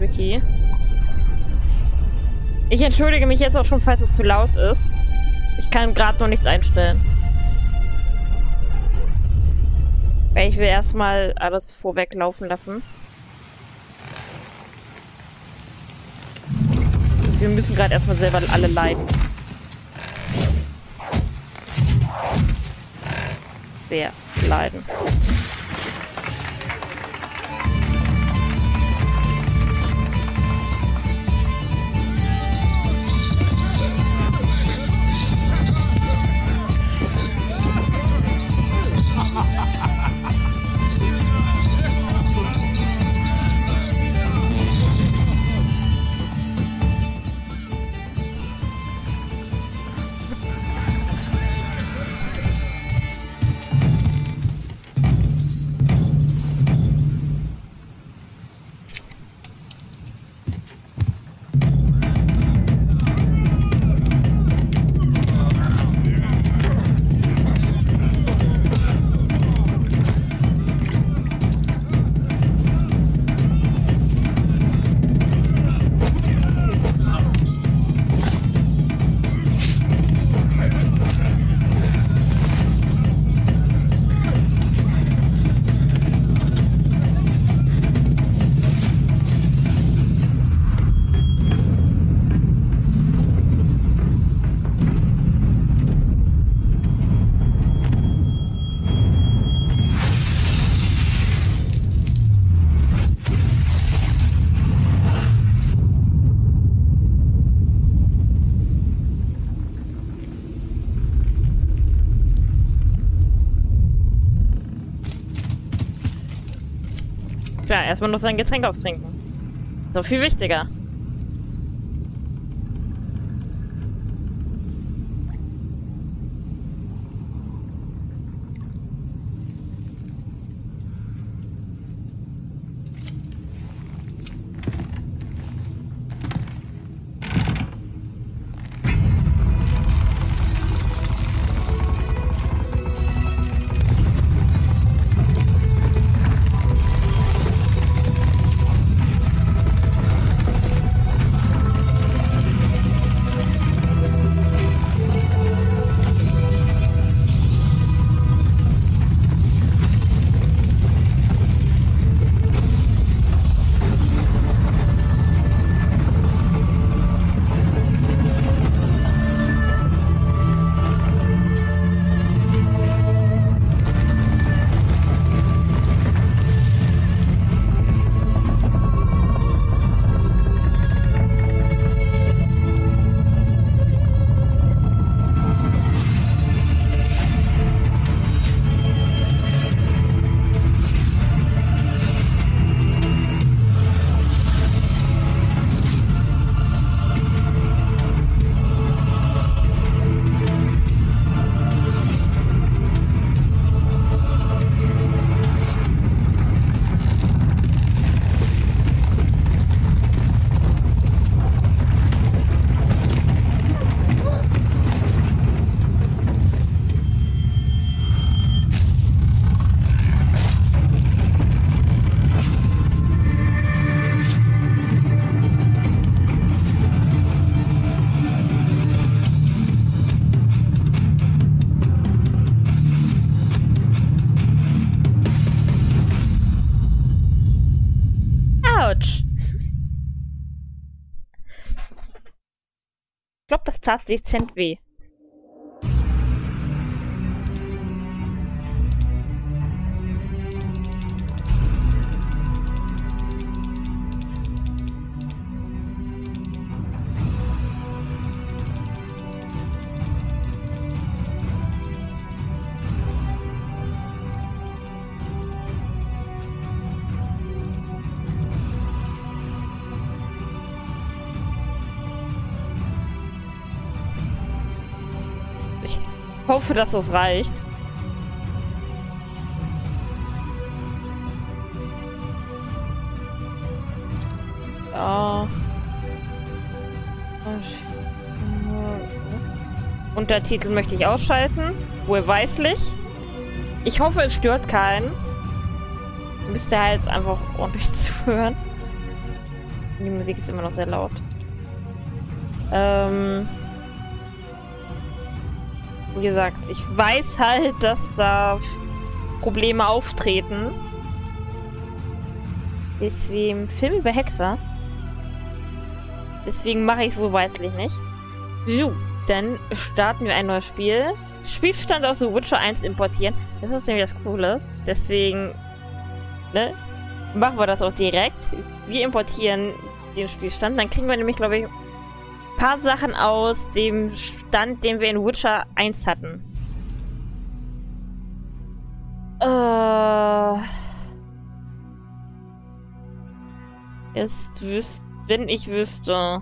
Wiki. Ich entschuldige mich jetzt auch schon, falls es zu laut ist. Ich kann gerade noch nichts einstellen. Weil ich will erstmal alles vorweglaufen lassen. Wir müssen gerade erstmal selber alle leiden. Sehr leiden. Klar, erstmal noch sein Getränk austrinken. So viel wichtiger. Ich glaube, das tat dezent weh. Ich hoffe, dass das reicht. Ja. Untertitel möchte ich ausschalten. Wohlweislich. Ich hoffe, es stört keinen. Müsst ihr halt einfach ordentlich zuhören. Die Musik ist immer noch sehr laut. Wie gesagt, ich weiß halt, dass da Probleme auftreten. Deswegen Film über Hexer. Deswegen mache ich es wohl weislich nicht. So, dann starten wir ein neues Spiel. Spielstand aus The Witcher 1 importieren. Das ist nämlich das Coole. Deswegen, ne, machen wir das auch direkt. Wir importieren den Spielstand. Dann kriegen wir nämlich, glaube ich, ein paar Sachen aus dem Stand, den wir in Witcher 1 hatten. Wenn ich wüsste.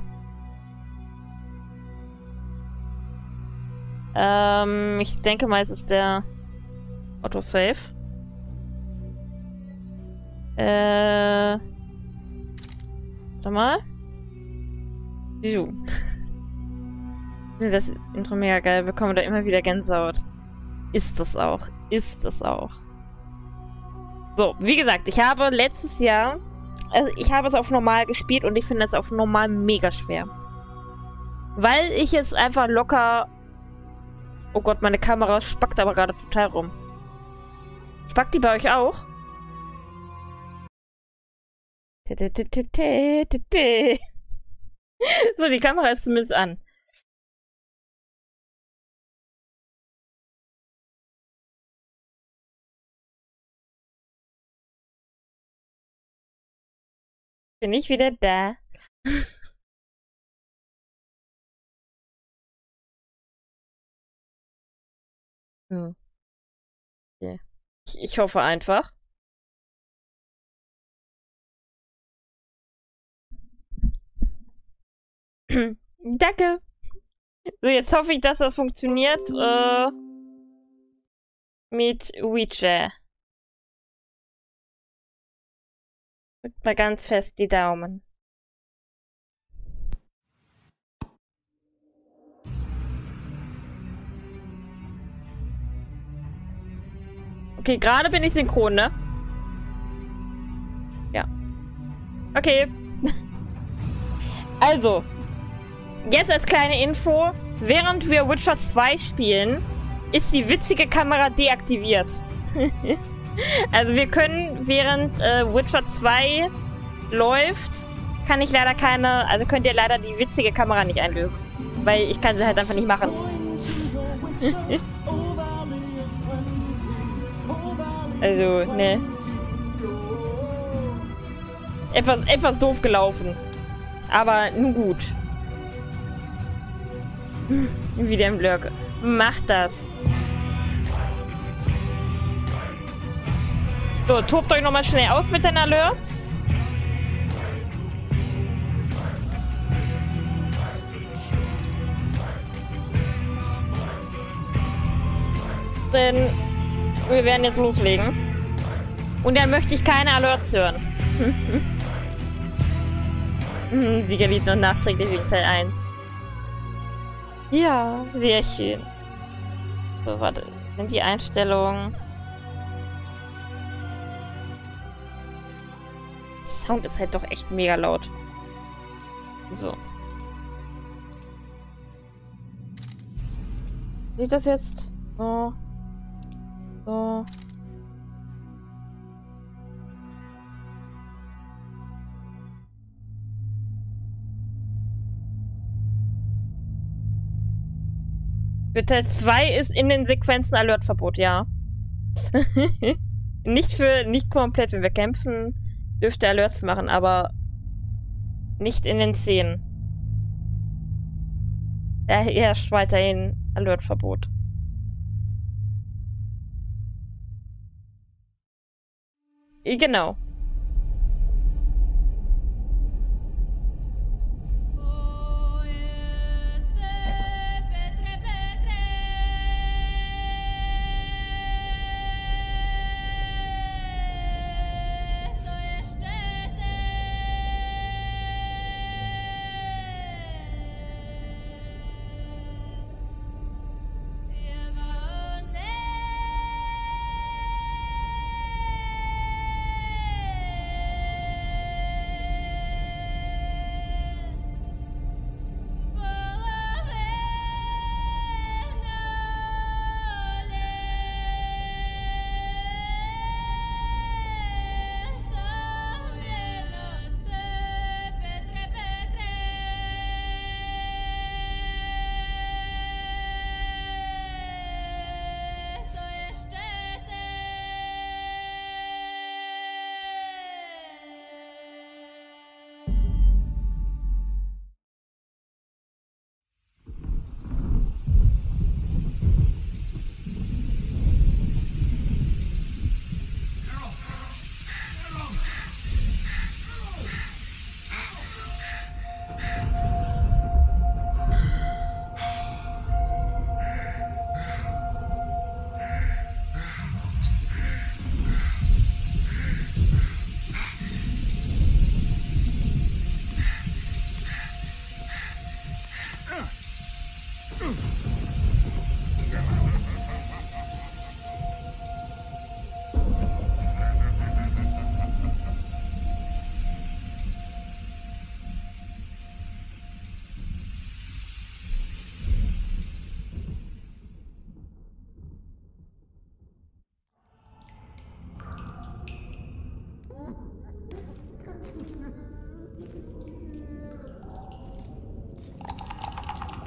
Ich denke mal, es ist der Autosave. Warte mal. So. Das Intro mega geil. Wir bekommen da immer wieder Gänsehaut. Ist das auch. Ist das auch. So, wie gesagt, ich habe letztes Jahr... Also ich habe es auf normal gespielt und ich finde es auf normal mega schwer. Weil ich es einfach locker... Oh Gott, meine Kamera spackt aber gerade total rum. Spackt die bei euch auch? So, die Kamera ist zumindest an. Bin ich wieder da? Hm. Okay. Ich hoffe einfach. Danke. So, jetzt hoffe ich, dass das funktioniert. Mit Witcher. Drückt mal ganz fest die Daumen. Okay, gerade bin ich synchron, ne? Ja. Okay. Also. Jetzt als kleine Info. Während wir Witcher 2 spielen, ist die witzige Kamera deaktiviert. Also wir können, während Witcher 2 läuft, kann ich leider keine... Also könnt ihr leider die witzige Kamera nicht einlösen. Weil ich kann sie halt einfach nicht machen. Also, ne. Etwas doof gelaufen. Aber nun gut. Wieder im Blöcke. Macht das. So, tobt euch nochmal schnell aus mit den Alerts. Denn wir werden jetzt loslegen. Und dann möchte ich keine Alerts hören. Siegerlied noch nachträglich wegen Teil 1. Ja, sehr schön. So, warte. Sind die Einstellungen... Der Sound ist halt doch echt mega laut. So. Sieht das jetzt? So. So. Für Teil 2 ist in den Sequenzen Alertverbot, ja. Nicht komplett, wenn wir kämpfen, dürfte Alerts machen, aber nicht in den Szenen. Da herrscht weiterhin Alertverbot. Genau.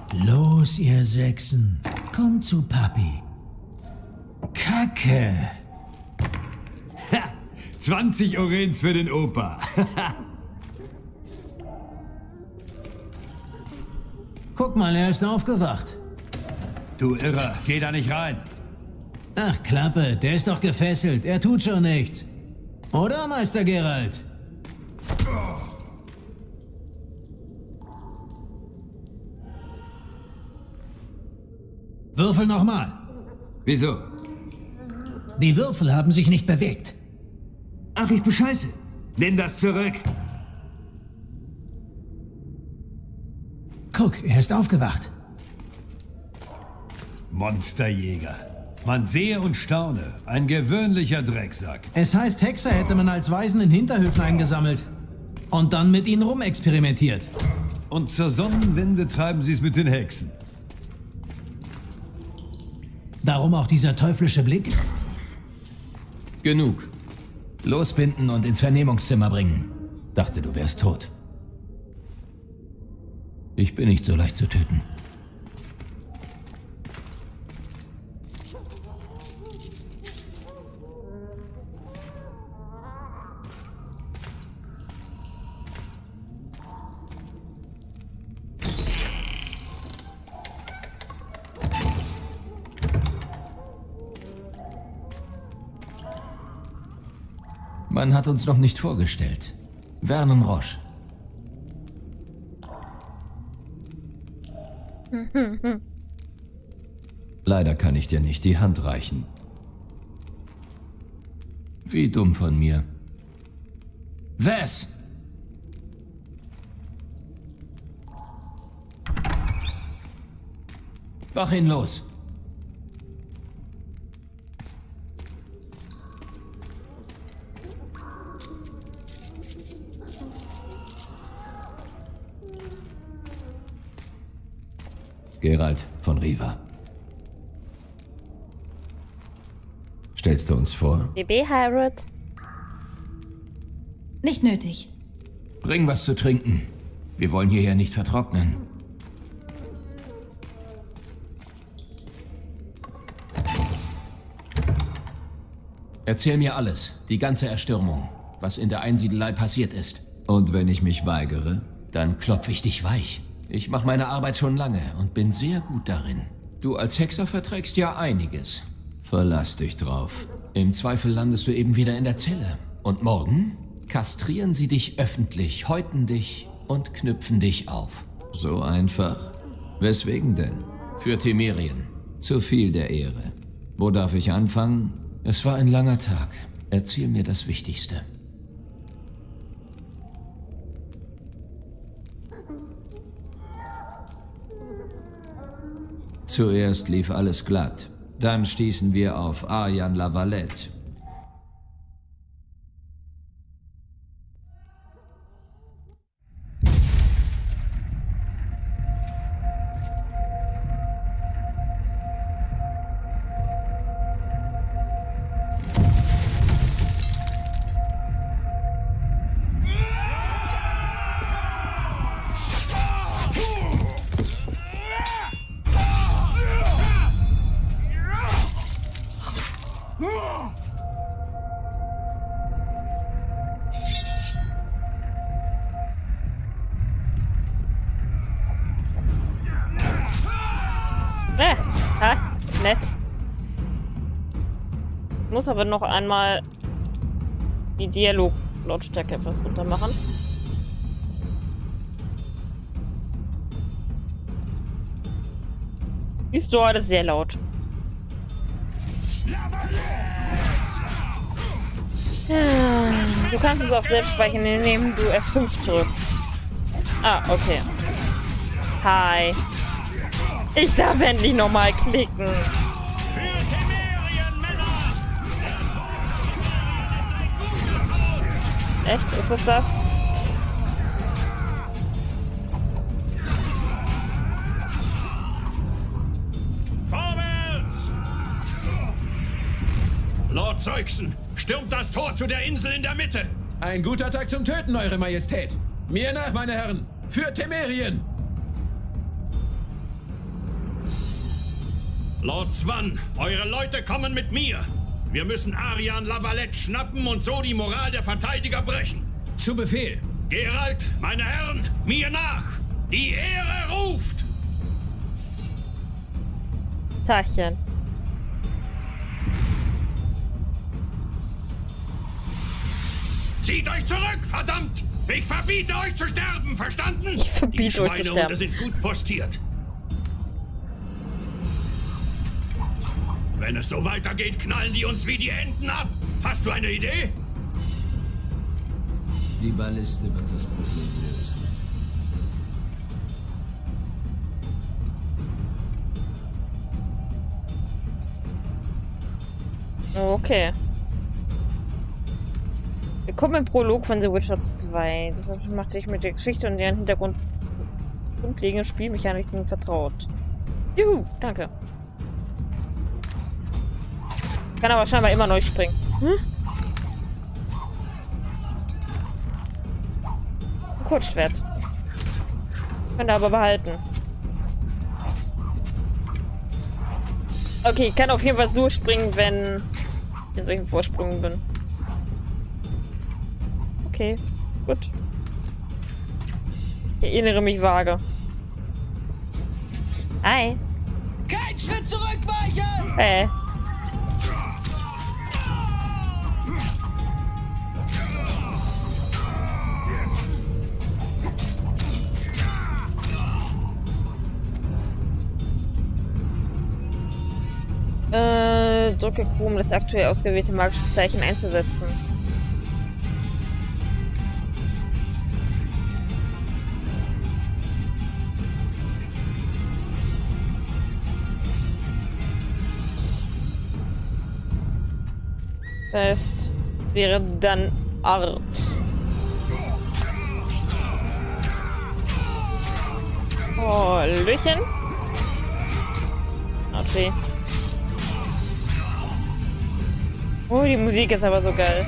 Los, ihr Sechsen. Kommt zu Papi. Kacke. Ha, 20 Orens für den Opa. Guck mal, er ist aufgewacht. Du Irrer, geh da nicht rein. Ach, Klappe, der ist doch gefesselt. Er tut schon nichts. Oder, Meister Geralt? Würfel nochmal. Wieso? Die Würfel haben sich nicht bewegt. Ach, ich bescheiße. Nimm das zurück. Guck, er ist aufgewacht. Monsterjäger. Man sehe und staune. Ein gewöhnlicher Drecksack. Es heißt, Hexer hätte man als Waisen in Hinterhöfen eingesammelt. Und dann mit ihnen rumexperimentiert. Und zur Sonnenwende treiben sie es mit den Hexen. Darum auch dieser teuflische Blick? Genug. Losbinden und ins Vernehmungszimmer bringen. Dachte, du wärst tot. Ich bin nicht so leicht zu töten. Man hat uns noch nicht vorgestellt. Vernon Roche. Leider kann ich dir nicht die Hand reichen. Wie dumm von mir. Wes! Mach ihn los! Geralt von Riva. Stellst du uns vor? BB Harrod. Nicht nötig. Bring was zu trinken. Wir wollen hier ja nicht vertrocknen. Erzähl mir alles, die ganze Erstürmung, was in der Einsiedelei passiert ist. Und wenn ich mich weigere? Dann klopf ich dich weich. Ich mache meine Arbeit schon lange und bin sehr gut darin. Du als Hexer verträgst ja einiges. Verlass dich drauf. Im Zweifel landest du eben wieder in der Zelle. Und morgen kastrieren sie dich öffentlich, häuten dich und knüpfen dich auf. So einfach? Weswegen denn? Für Temerien. Zu viel der Ehre. Wo darf ich anfangen? Es war ein langer Tag. Erzähl mir das Wichtigste. Zuerst lief alles glatt. Dann stießen wir auf Arjan La Valette. Nett. Ich muss aber noch einmal die Dialoglautstärke etwas runter machen. Ist doch alles sehr laut. Du kannst es auch selbst speichern, indem du F5 drückst. Ah, okay. Hi. Ich darf endlich nochmal klicken. Echt? Ist es das? Vorwärts! Lord Zeugsen, stürmt das Tor zu der Insel in der Mitte! Ein guter Tag zum Töten, Eure Majestät! Mir nach, meine Herren! Für Temerien! Lord Swan, eure Leute kommen mit mir. Wir müssen Aryan Lavalette schnappen und so die Moral der Verteidiger brechen. Zu Befehl. Geralt, meine Herren, mir nach! Die Ehre ruft! Tachchen. Zieht euch zurück, verdammt! Ich verbiete euch zu sterben, verstanden? Ich verbiete euch zu sterben. Die Schweinehunde sind gut postiert. Wenn es so weitergeht, knallen die uns wie die Enten ab. Hast du eine Idee? Die Balliste wird das Problem lösen. Okay. Willkommen im Prolog von The Witcher 2. Das macht sich mit der Geschichte und deren Hintergrund grundlegende Spielmechaniken vertraut. Juhu, danke. Kann aber scheinbar immer neu springen. Ein Kurzschwert. Könnt ihr aber behalten. Okay, ich kann auf jeden Fall nur springen, wenn ich in solchen Vorsprüngen bin. Okay, gut. Ich erinnere mich vage. Hi. Kein Schritt zurückweichen! Hey. Drücke Q, um das aktuell ausgewählte magische Zeichen einzusetzen. Das heißt, wäre dann Art. Oh, Löchen. Okay. Oh, die Musik ist aber so geil.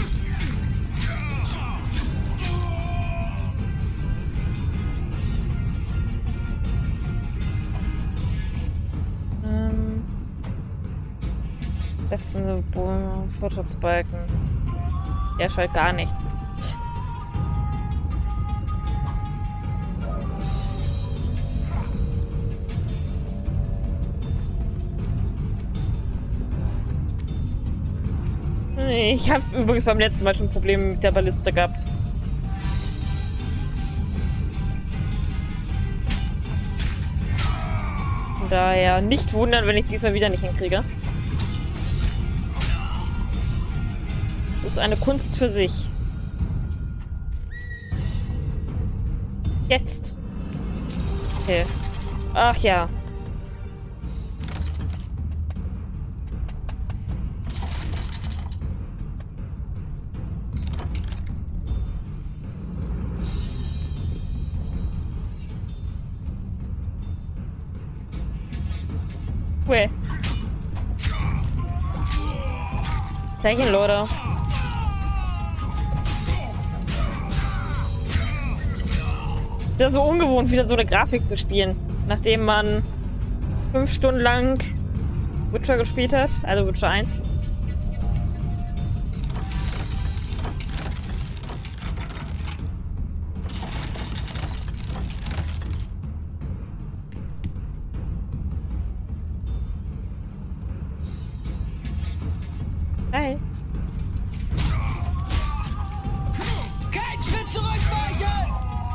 Das sind so Fortschrittsbalken. Ja, schaut gar nichts. Ich habe übrigens beim letzten Mal schon Probleme mit der Balliste gehabt. Von daher nicht wundern, wenn ich es diesmal wieder nicht hinkriege. Das ist eine Kunst für sich. Jetzt. Okay. Ach ja. Cool. Zeichen, Leute. Das ist so ungewohnt, wieder so eine Grafik zu spielen. Nachdem man 5 Stunden lang Witcher gespielt hat. Also Witcher 1. Hi. Kein Schritt zurückweichen!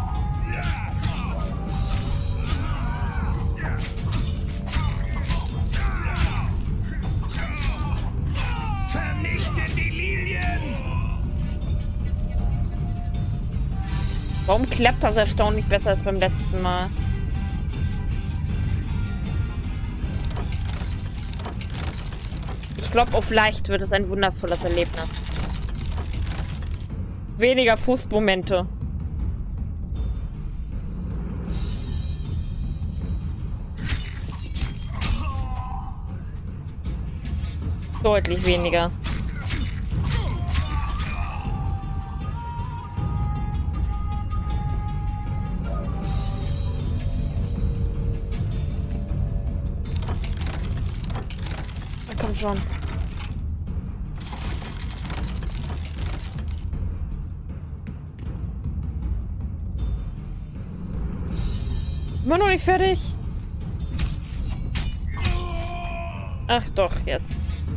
Vernichtet die Lilien! Warum klappt das erstaunlich besser als beim letzten Mal? Ich glaube, auf leicht wird es ein wundervolles Erlebnis. Weniger Frustmomente. Deutlich weniger. schon. Immer noch nicht fertig. Ach doch, jetzt.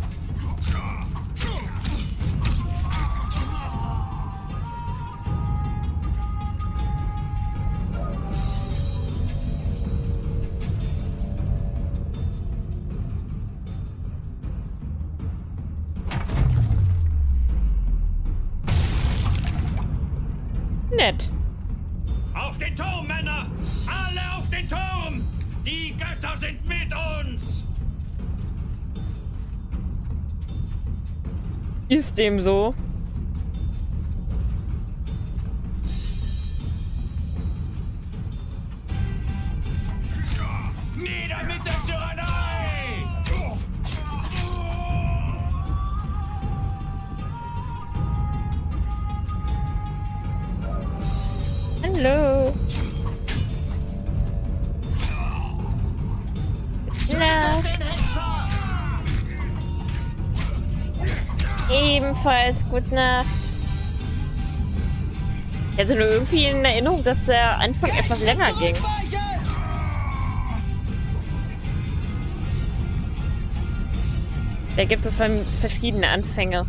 Nett. Auf den Turm, Männer! Alle auf den Turm! Die Götter sind mit uns! Ist dem so. Nieder mit der Tyrannei! Hallo. Na. Ebenfalls gute Nacht. Ich hatte nur irgendwie in Erinnerung, dass der Anfang etwas länger ging. Da gibt es verschiedene Anfänge.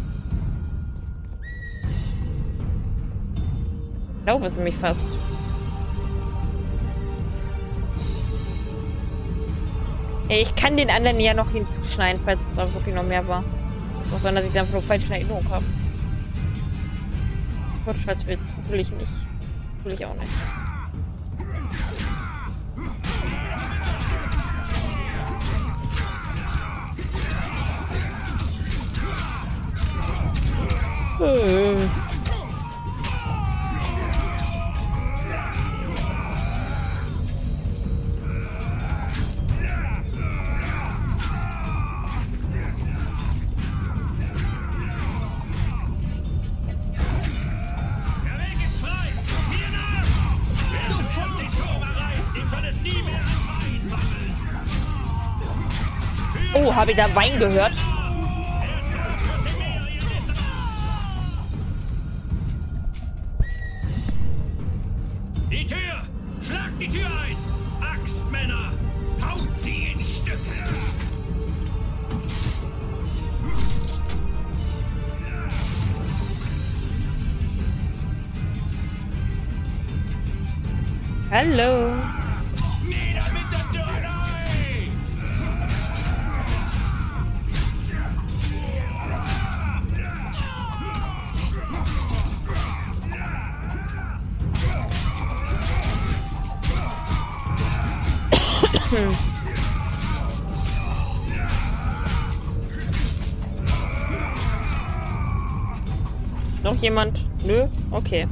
Ich glaube es nämlich fast. Ich kann den anderen ja noch hinzuschneiden, falls es da wirklich noch mehr war. Auch sein, dass ich es einfach nur falsch in Erinnerung habe. Gut, falls will ich nicht. Will ich auch nicht. Oh, habe ich da Wein gehört? Die Tür! Schlagt die Tür ein! Axtmänner! Haut sie in Stücke! Hallo. Nieder mit der Tyrannei! Noch jemand? Nö? Okay.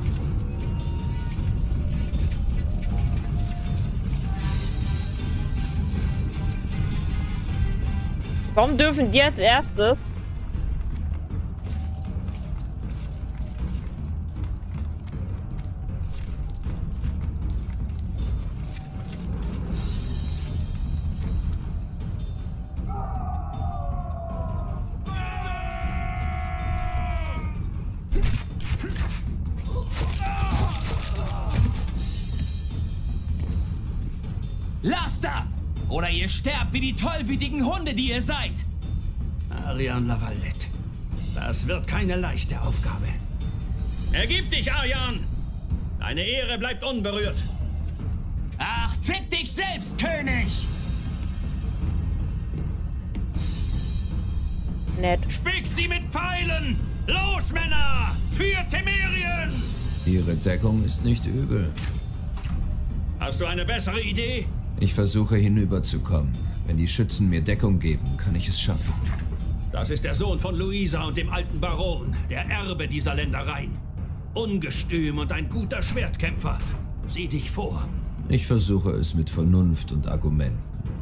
Warum dürfen die als erstes? Lasst ab! Oder ihr sterbt wie die tollwütigen Hunde, die ihr seid! Arian La Valette. Das wird keine leichte Aufgabe. Ergib dich, Aryan! Deine Ehre bleibt unberührt. Ach, fick dich selbst, König! Nett. Spickt sie mit Pfeilen! Los, Männer! Für Temerien! Ihre Deckung ist nicht übel. Hast du eine bessere Idee? Ich versuche hinüberzukommen. Wenn die Schützen mir Deckung geben, kann ich es schaffen. Das ist der Sohn von Luisa und dem alten Baron, der Erbe dieser Ländereien. Ungestüm und ein guter Schwertkämpfer. Sieh dich vor. Ich versuche es mit Vernunft und Argumenten.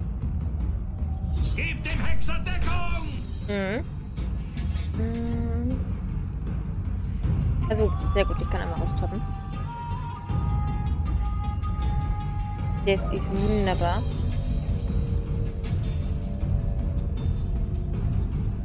Gib dem Hexer Deckung! Also, sehr gut, ich kann einmal raustoppen. Das ist wunderbar.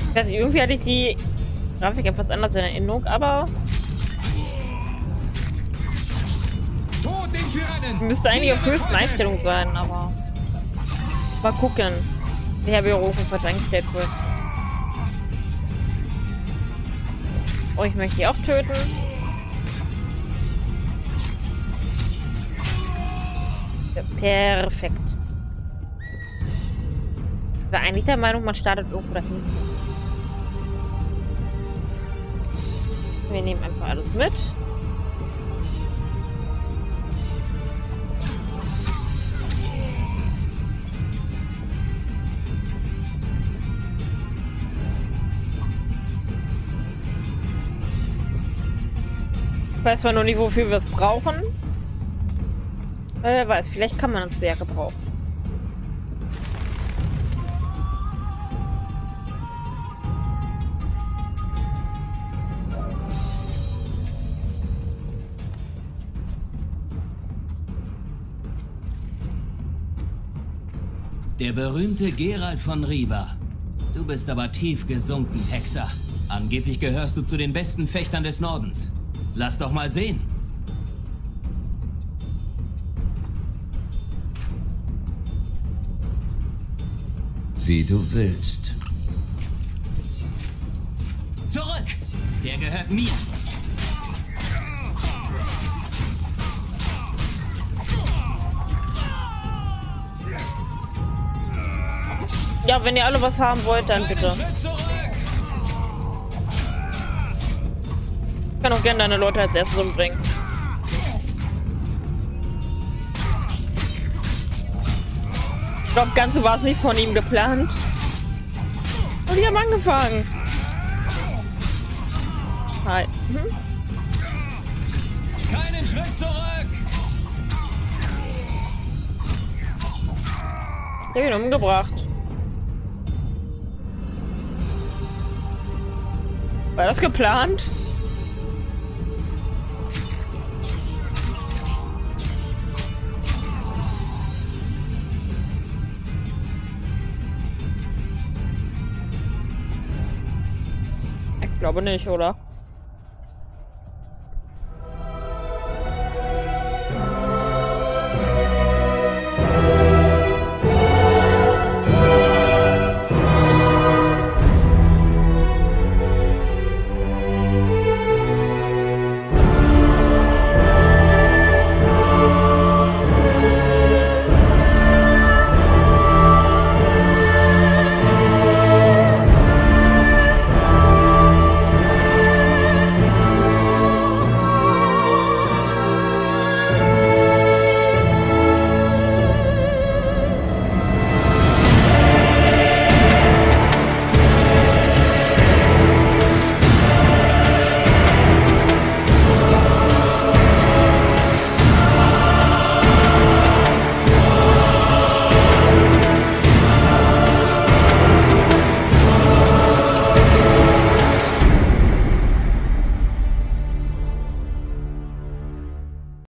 Ich weiß nicht, irgendwie hatte ich die Grafik etwas anders in Erinnerung, aber müsste eigentlich auf höchsten Einstellung sein, aber mal gucken. Der Berufung falsch eingestellt wird. Oh, ich möchte die auch töten. Ja, perfekt. Ich war eigentlich der Meinung, man startet irgendwo dahin. Wir nehmen einfach alles mit. Ich weiß zwar noch nicht, wofür wir es brauchen. Aber wer weiß, vielleicht kann man es sehr gebrauchen. Der berühmte Geralt von Riva. Du bist aber tief gesunken, Hexer. Angeblich gehörst du zu den besten Fechtern des Nordens. Lass doch mal sehen. Wie du willst. Zurück! Der gehört mir. Ja, wenn ihr alle was haben wollt, dann bitte. Ich kann auch gerne deine Leute als erstes umbringen. Ich glaube, Ganze war es nicht von ihm geplant. Und die haben angefangen. Hi. Keinen Schritt zurück! Ich hab ihn umgebracht. War das geplant? Ich glaube nicht, oder?